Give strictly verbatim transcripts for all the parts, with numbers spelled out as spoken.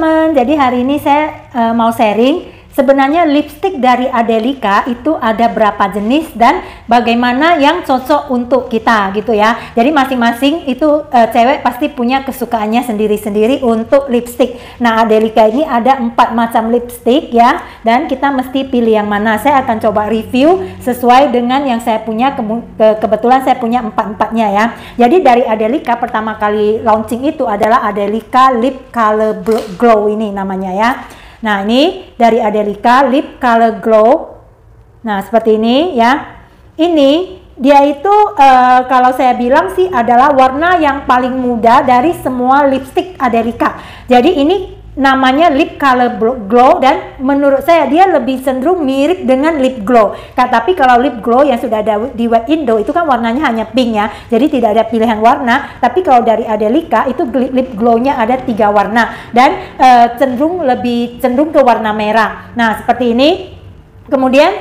teman-teman, jadi hari ini saya uh, mau sharing sebenarnya lipstick dari Adelika itu ada berapa jenis dan bagaimana yang cocok untuk kita gitu ya. Jadi masing-masing itu uh, cewek pasti punya kesukaannya sendiri-sendiri untuk lipstick. Nah, Adelika ini ada empat macam lipstick ya, dan kita mesti pilih yang mana. Saya akan coba review sesuai dengan yang saya punya. Ke kebetulan saya punya empat-empatnya ya. Jadi dari Adelika pertama kali launching itu adalah Adelika Lip Color Glow ini namanya ya. Nah, ini dari Adelika Lip Color Glow. Nah, seperti ini ya. Ini dia itu uh, kalau saya bilang sih adalah warna yang paling muda dari semua lipstick Adelika. Jadi ini namanya Lip Color Glow dan menurut saya dia lebih cenderung mirip dengan lip glow. Tapi kalau lip glow yang sudah ada di web Indo itu kan warnanya hanya pink ya. Jadi tidak ada pilihan warna. Tapi kalau dari Adelika itu lip glow-nya ada tiga warna dan uh, cenderung lebih cenderung ke warna merah. Nah, seperti ini. Kemudian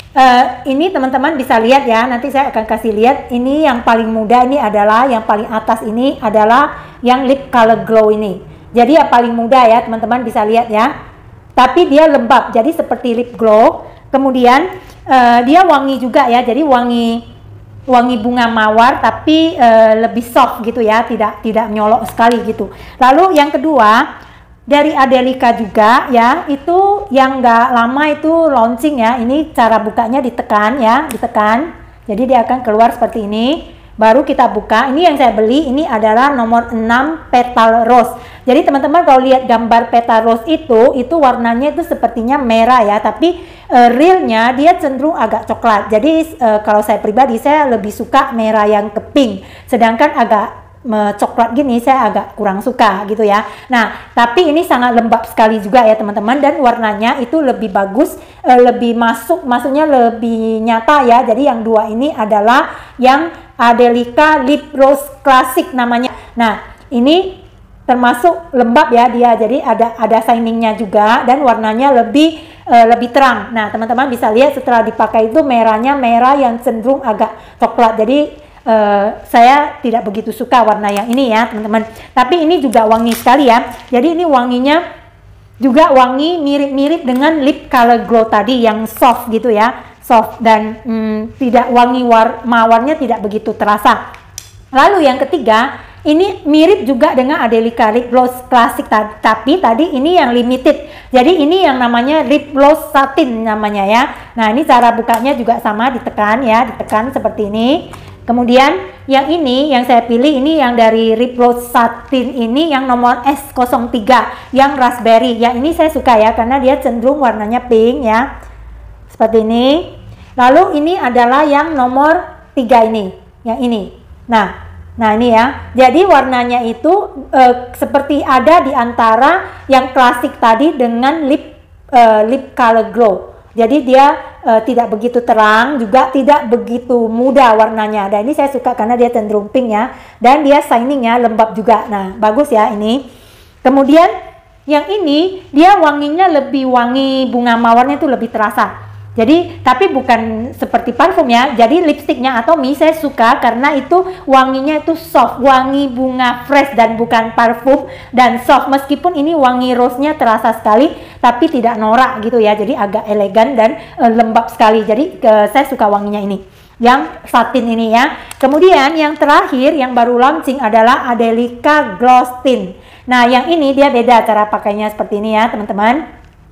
uh, ini teman-teman bisa lihat ya. Nanti saya akan kasih lihat. Ini yang paling muda ini adalah yang paling atas ini adalah yang Lip Color Glow ini. Jadi yang paling muda ya teman-teman bisa lihat ya. Tapi dia lembab jadi seperti lip glow. Kemudian uh, dia wangi juga ya. Jadi wangi wangi bunga mawar tapi uh, lebih soft gitu ya. Tidak tidak nyolok sekali gitu. Lalu yang kedua dari Adelika juga ya. Itu yang nggak lama itu launching ya. Ini cara bukanya ditekan ya, ditekan. Jadi dia akan keluar seperti ini. Baru kita buka. Ini yang saya beli ini adalah nomor enam Petal Rose. Jadi teman-teman kalau lihat gambar Petal Rose itu itu warnanya itu sepertinya merah ya, tapi uh, realnya dia cenderung agak coklat. Jadi uh, kalau saya pribadi saya lebih suka merah yang ke pink. Sedangkan agak coklat gini saya agak kurang suka gitu ya. Nah, tapi ini sangat lembab sekali juga ya teman-teman, dan warnanya itu lebih bagus, uh, lebih masuk, maksudnya lebih nyata ya. Jadi yang dua ini adalah yang Adelika Lip Rose Classic namanya. Nah, ini termasuk lembab ya dia. Jadi ada ada shiningnya juga dan warnanya lebih uh, lebih terang. Nah, teman-teman bisa lihat setelah dipakai itu merahnya merah yang cenderung agak coklat. Jadi Uh, saya tidak begitu suka warna yang ini ya teman-teman. Tapi ini juga wangi sekali ya. Jadi ini wanginya juga wangi mirip-mirip dengan Lip Color Glow tadi yang soft gitu ya, soft dan hmm, tidak wangi war mawarnya tidak begitu terasa. Lalu yang ketiga ini mirip juga dengan Adelika Lip Gloss Classic tapi tadi ini yang limited. Jadi ini yang namanya Lip Gloss Satin namanya ya. Nah, ini cara bukanya juga sama, ditekan ya, ditekan seperti ini. Kemudian yang ini yang saya pilih ini yang dari Lip Gloss Satin ini yang nomor S nol tiga yang raspberry. Yang ini saya suka ya karena dia cenderung warnanya pink ya. Seperti ini. Lalu ini adalah yang nomor tiga ini, yang ini. Nah, nah ini ya. Jadi warnanya itu uh, seperti ada di antara yang klasik tadi dengan lip uh, lip color glow. Jadi dia uh, tidak begitu terang, juga tidak begitu muda warnanya. Dan ini saya suka karena dia cenderung pink ya. Dan dia shiningnya lembab juga. Nah, bagus ya ini. Kemudian yang ini dia wanginya lebih wangi, bunga mawarnya itu lebih terasa. Jadi tapi bukan seperti parfum ya. Jadi lipstiknya atau mi saya suka karena itu wanginya itu soft, wangi bunga fresh dan bukan parfum, dan soft. Meskipun ini wangi rose-nya terasa sekali tapi tidak norak gitu ya. Jadi agak elegan dan e, lembab sekali. Jadi e, saya suka wanginya ini. Yang satin ini ya. Kemudian yang terakhir yang baru launching adalah Adelika Gloss Tint. Nah, yang ini dia beda cara pakainya seperti ini ya, teman-teman.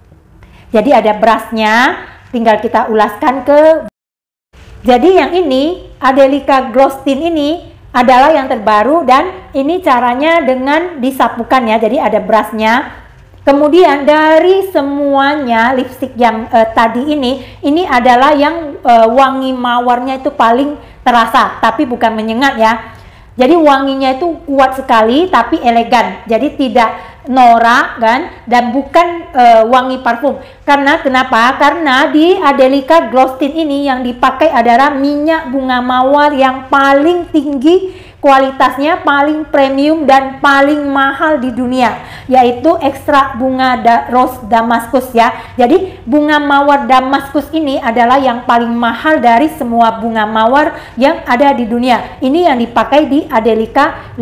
Jadi ada brushnya. Tinggal kita ulaskan ke. Jadi yang ini Adelika Gloss Tint ini adalah yang terbaru dan ini caranya dengan disapukan ya. Jadi ada brushnya. Kemudian dari semuanya lipstick yang uh, tadi ini ini adalah yang uh, wangi mawarnya itu paling terasa tapi bukan menyengat ya. Jadi wanginya itu kuat sekali tapi elegan. Jadi tidak norak kan, dan bukan uh, wangi parfum. Karena kenapa? Karena di Adelika Gloss Tint ini yang dipakai adalah minyak bunga mawar yang paling tinggi kualitasnya, paling premium dan paling mahal di dunia, yaitu ekstrak bunga da rose Damaskus ya. Jadi bunga mawar Damaskus ini adalah yang paling mahal dari semua bunga mawar yang ada di dunia. Ini yang dipakai di Adelika Lip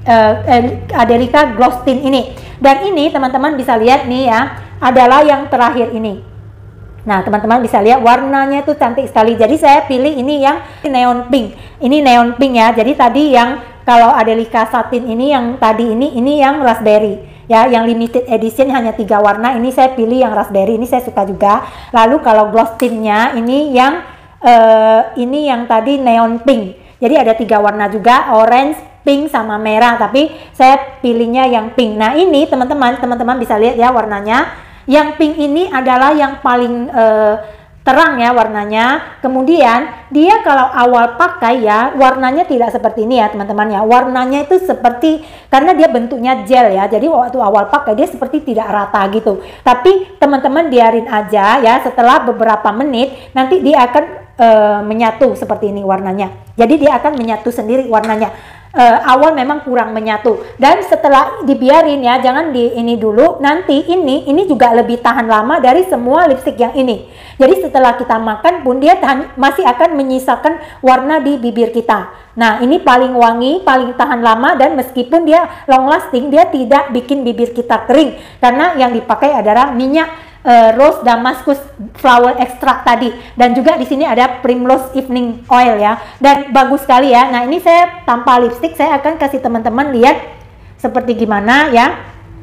uh, Adelika Gloss Tint ini. Dan ini teman-teman bisa lihat nih ya, adalah yang terakhir ini. Nah, teman-teman bisa lihat warnanya itu cantik sekali. Jadi saya pilih ini yang neon pink. Ini neon pink ya. Jadi tadi yang kalau Adelika Satin ini, yang tadi ini, ini yang raspberry. Ya, yang limited edition hanya tiga warna. Ini saya pilih yang raspberry. Ini saya suka juga. Lalu kalau gloss tintnya ini yang uh, ini yang tadi neon pink. Jadi ada tiga warna juga, orange, pink sama merah. Tapi saya pilihnya yang pink. Nah, ini teman-teman, teman-teman bisa lihat ya warnanya. Yang pink ini adalah yang paling uh, terang ya warnanya. Kemudian dia kalau awal pakai ya warnanya tidak seperti ini ya teman-teman ya. Warnanya itu seperti, karena dia bentuknya gel ya, jadi waktu awal pakai dia seperti tidak rata gitu. Tapi teman-teman biarin aja ya, setelah beberapa menit nanti dia akan uh, menyatu seperti ini warnanya. Jadi dia akan menyatu sendiri warnanya. Uh, awal memang kurang menyatu, dan setelah dibiarin ya, jangan di ini dulu, nanti ini ini juga lebih tahan lama dari semua lipstick yang ini. Jadi setelah kita makan pun dia tahan, masih akan menyisakan warna di bibir kita. Nah, ini paling wangi, paling tahan lama, dan meskipun dia long lasting, dia tidak bikin bibir kita kering karena yang dipakai adalah minyak Uh, rose damascus flower extract tadi, dan juga di sini ada primrose evening oil ya, dan bagus sekali ya. Nah, ini saya tanpa lipstick, saya akan kasih teman-teman lihat seperti gimana ya.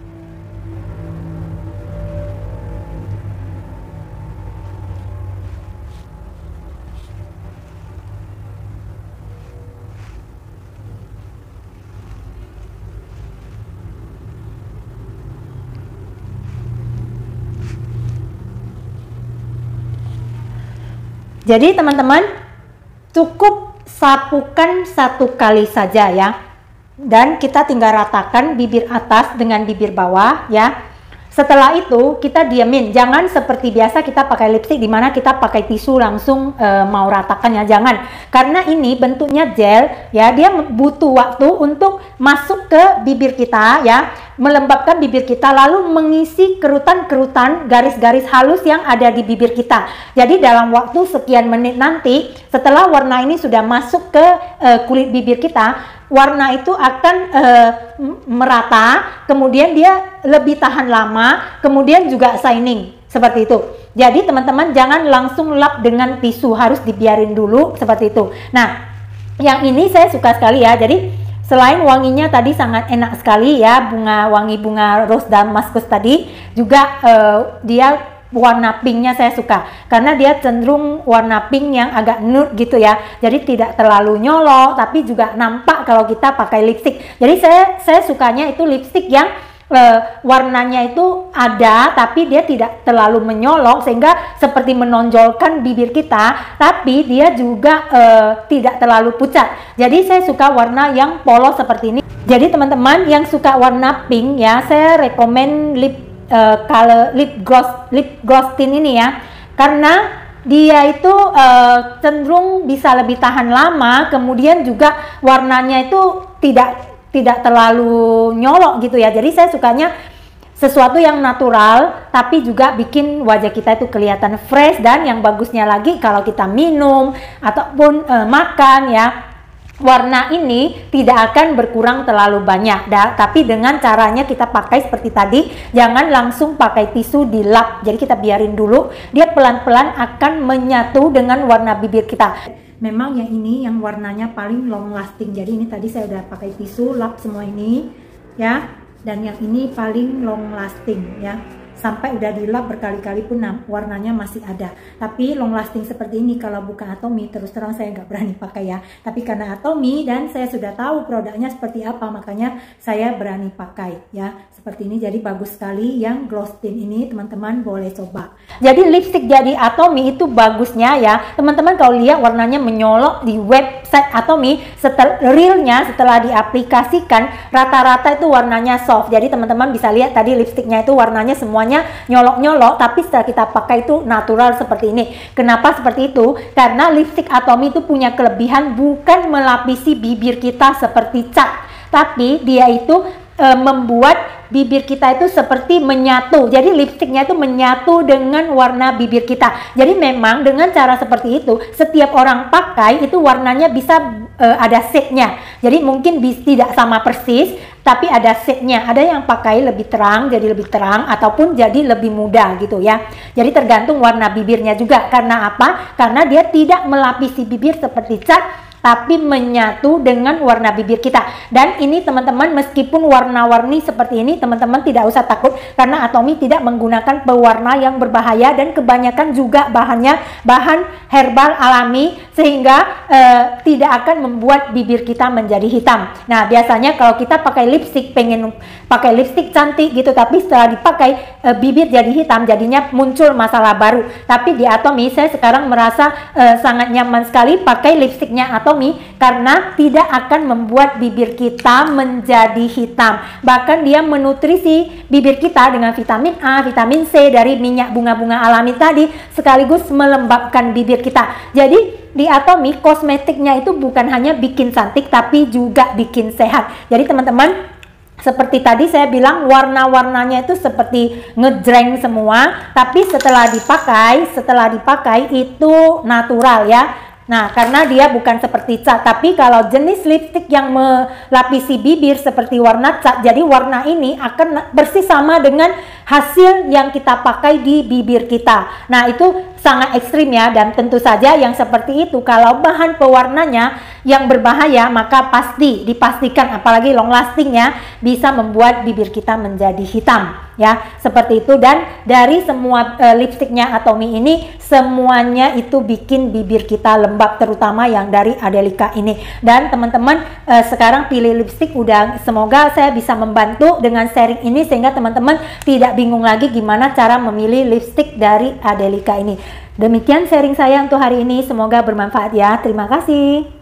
Jadi teman-teman cukup sapukan satu kali saja ya, dan kita tinggal ratakan bibir atas dengan bibir bawah ya. Setelah itu kita diamin, jangan seperti biasa kita pakai lipstick dimana kita pakai tisu langsung e, mau ratakan ya, jangan. Karena ini bentuknya gel ya, dia butuh waktu untuk masuk ke bibir kita ya, melembabkan bibir kita, lalu mengisi kerutan-kerutan garis-garis halus yang ada di bibir kita. Jadi dalam waktu sekian menit nanti, setelah warna ini sudah masuk ke e, kulit bibir kita, warna itu akan uh, merata, kemudian dia lebih tahan lama, kemudian juga shining seperti itu. Jadi teman-teman jangan langsung lap dengan tisu, harus dibiarin dulu seperti itu. Nah, yang ini saya suka sekali ya. Jadi selain wanginya tadi sangat enak sekali ya, bunga wangi bunga rose damascus tadi, juga uh, dia warna pinknya saya suka karena dia cenderung warna pink yang agak nude gitu ya, jadi tidak terlalu nyolok tapi juga nampak kalau kita pakai lipstick. Jadi saya saya sukanya itu lipstick yang uh, warnanya itu ada tapi dia tidak terlalu menyolok sehingga seperti menonjolkan bibir kita, tapi dia juga uh, tidak terlalu pucat. Jadi saya suka warna yang polos seperti ini. Jadi teman-teman yang suka warna pink ya, saya rekomen lip Uh, color lip gloss lip gloss tint ini ya, karena dia itu uh, cenderung bisa lebih tahan lama, kemudian juga warnanya itu tidak tidak terlalu nyolok gitu ya. Jadi saya sukanya sesuatu yang natural tapi juga bikin wajah kita itu kelihatan fresh, dan yang bagusnya lagi kalau kita minum ataupun uh, makan ya, warna ini tidak akan berkurang terlalu banyak. Da, tapi dengan caranya kita pakai seperti tadi, jangan langsung pakai tisu dilap. Jadi kita biarin dulu, dia pelan-pelan akan menyatu dengan warna bibir kita. Memang yang ini yang warnanya paling long lasting. Jadi ini tadi saya udah pakai tisu lap semua ini ya, dan yang ini paling long lasting ya. Sampai udah dilap berkali-kali pun warnanya masih ada. Tapi long lasting seperti ini kalau bukan Atomy, terus terang saya nggak berani pakai ya. Tapi karena Atomy dan saya sudah tahu produknya seperti apa, makanya saya berani pakai ya. Seperti ini, jadi bagus sekali yang gloss tint ini, teman-teman boleh coba. Jadi lipstick jadi Atomy itu bagusnya ya, teman-teman kalau lihat warnanya menyolok di website Atomy, setelah realnya setelah diaplikasikan rata-rata itu warnanya soft. Jadi teman-teman bisa lihat tadi lipsticknya itu warnanya semuanya nyolok-nyolok, tapi setelah kita pakai itu natural seperti ini. Kenapa seperti itu? Karena lipstick Atomy itu punya kelebihan bukan melapisi bibir kita seperti cat, tapi dia itu e, membuat bibir kita itu seperti menyatu. Jadi lipstiknya itu menyatu dengan warna bibir kita. Jadi memang dengan cara seperti itu, setiap orang pakai itu warnanya bisa uh, ada setnya. Jadi mungkin bis, tidak sama persis, tapi ada setnya. Ada yang pakai lebih terang, jadi lebih terang, ataupun jadi lebih muda gitu ya. Jadi tergantung warna bibirnya juga. Karena apa? Karena dia tidak melapisi bibir seperti cat, tapi menyatu dengan warna bibir kita. Dan ini teman-teman, meskipun warna-warni seperti ini, teman-teman tidak usah takut, karena Atomy tidak menggunakan pewarna yang berbahaya, dan kebanyakan juga bahannya bahan herbal alami, sehingga eh, tidak akan membuat bibir kita menjadi hitam. Nah, biasanya kalau kita pakai lipstick, pengen pakai lipstick cantik gitu, tapi setelah dipakai eh, bibir jadi hitam, jadinya muncul masalah baru. Tapi di Atomy saya sekarang merasa eh, sangat nyaman sekali pakai lipsticknya Atomy, karena tidak akan membuat bibir kita menjadi hitam. Bahkan dia menutrisi bibir kita dengan vitamin A, vitamin C dari minyak bunga-bunga alami tadi, sekaligus melembabkan bibir kita. Jadi di Atomy kosmetiknya itu bukan hanya bikin cantik, tapi juga bikin sehat. Jadi teman-teman, seperti tadi saya bilang, warna-warnanya itu seperti ngejreng semua, tapi setelah dipakai, setelah dipakai itu natural ya. Nah, karena dia bukan seperti cat, tapi kalau jenis lipstick yang melapisi bibir seperti warna cat, jadi warna ini akan bersih sama dengan hasil yang kita pakai di bibir kita. Nah, itu sangat ekstrim ya, dan tentu saja yang seperti itu kalau bahan pewarnanya yang berbahaya, maka pasti dipastikan, apalagi long lastingnya, bisa membuat bibir kita menjadi hitam ya, seperti itu. Dan dari semua e, lipstiknya Atomy ini, semuanya itu bikin bibir kita lembab, terutama yang dari Adelika ini. Dan teman-teman e, sekarang pilih lipstik udah, semoga saya bisa membantu dengan sharing ini, sehingga teman-teman tidak bingung lagi gimana cara memilih lipstik dari Adelika ini. Demikian sharing saya untuk hari ini, semoga bermanfaat ya. Terima kasih.